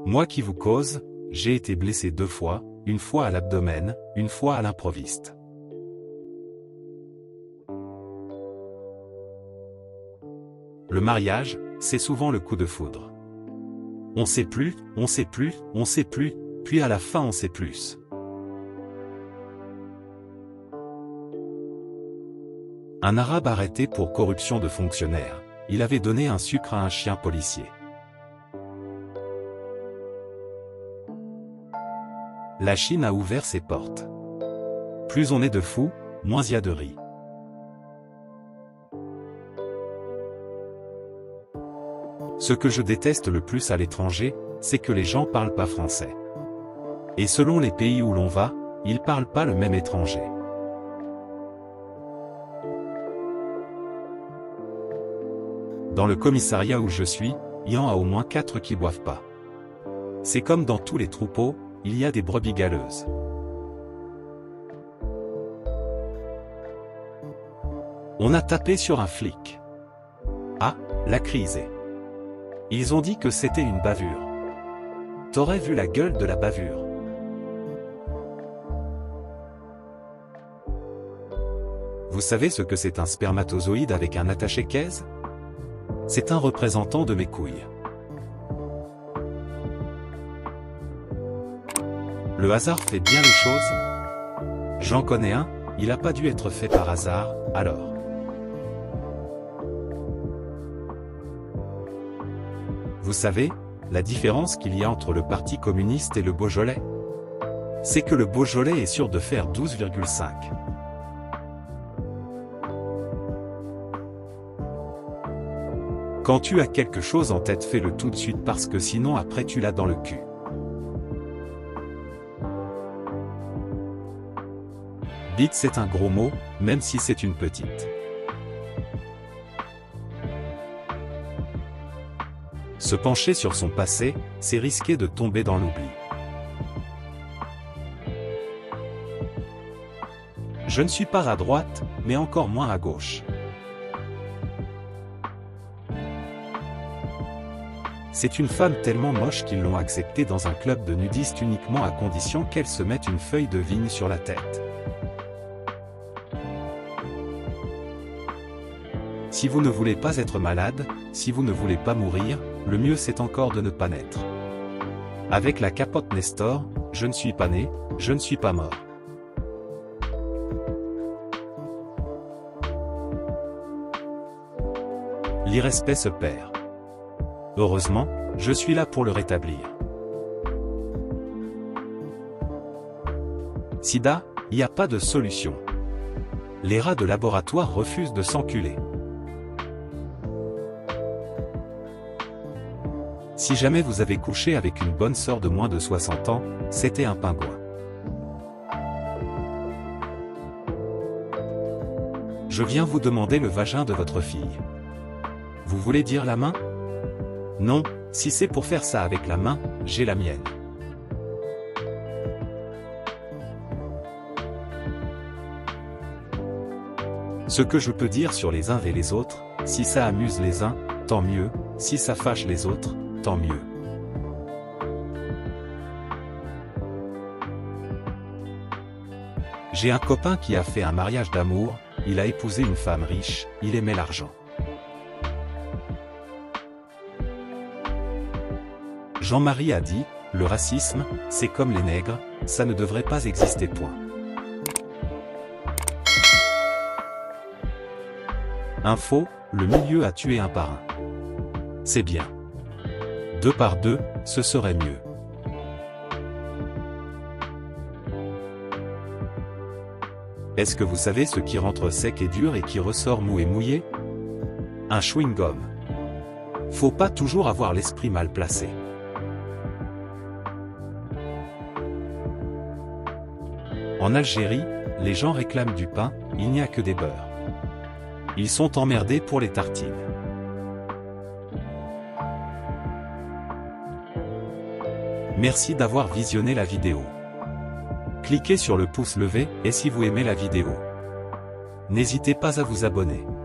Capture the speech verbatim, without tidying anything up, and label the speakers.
Speaker 1: Moi qui vous cause, j'ai été blessé deux fois, une fois à l'abdomen, une fois à l'improviste. Le mariage, c'est souvent le coup de foudre. On sait plus, on sait plus, on sait plus, puis à la fin on sait plus. Un Arabe arrêté pour corruption de fonctionnaire, il avait donné un sucre à un chien policier. La Chine a ouvert ses portes. Plus on est de fous, moins il y a de riz. Ce que je déteste le plus à l'étranger, c'est que les gens parlent pas français. Et selon les pays où l'on va, ils parlent pas le même étranger. Dans le commissariat où je suis, il y en a au moins quatre qui boivent pas. C'est comme dans tous les troupeaux, il y a des brebis galeuses. On a tapé sur un flic. Ah, la crise est. Ils ont dit que c'était une bavure. T'aurais vu la gueule de la bavure. Vous savez ce que c'est un spermatozoïde avec un attaché-caisse? C'est un représentant de mes couilles. Le hasard fait bien les choses. J'en connais un, il n'a pas dû être fait par hasard, alors. Vous savez, la différence qu'il y a entre le Parti communiste et le Beaujolais? C'est que le Beaujolais est sûr de faire douze virgule cinq. Quand tu as quelque chose en tête, fais-le tout de suite parce que sinon après tu l'as dans le cul. Bite, c'est un gros mot, même si c'est une petite. Se pencher sur son passé, c'est risquer de tomber dans l'oubli. Je ne suis pas à droite, mais encore moins à gauche. C'est une femme tellement moche qu'ils l'ont acceptée dans un club de nudistes uniquement à condition qu'elle se mette une feuille de vigne sur la tête. Si vous ne voulez pas être malade, si vous ne voulez pas mourir, le mieux c'est encore de ne pas naître. Avec la capote Nestor, je ne suis pas né, je ne suis pas mort. L'irrespect se perd. Heureusement, je suis là pour le rétablir. Sida, il n'y a pas de solution. Les rats de laboratoire refusent de s'enculer. Si jamais vous avez couché avec une bonne sœur de moins de soixante ans, c'était un pingouin. Je viens vous demander le vagin de votre fille. Vous voulez dire la main? Non, si c'est pour faire ça avec la main, j'ai la mienne. Ce que je peux dire sur les uns et les autres, si ça amuse les uns, tant mieux, si ça fâche les autres, tant mieux. J'ai un copain qui a fait un mariage d'amour, il a épousé une femme riche, il aimait l'argent. Jean-Marie a dit, le racisme, c'est comme les nègres, ça ne devrait pas exister point. Info, le milieu a tué un par un. C'est bien. Deux par deux, ce serait mieux. Est-ce que vous savez ce qui rentre sec et dur et qui ressort mou et mouillé? Un chewing-gum. Faut pas toujours avoir l'esprit mal placé. En Algérie, les gens réclament du pain, il n'y a que des beurres. Ils sont emmerdés pour les tartines. Merci d'avoir visionné la vidéo. Cliquez sur le pouce levé, et si vous aimez la vidéo, n'hésitez pas à vous abonner.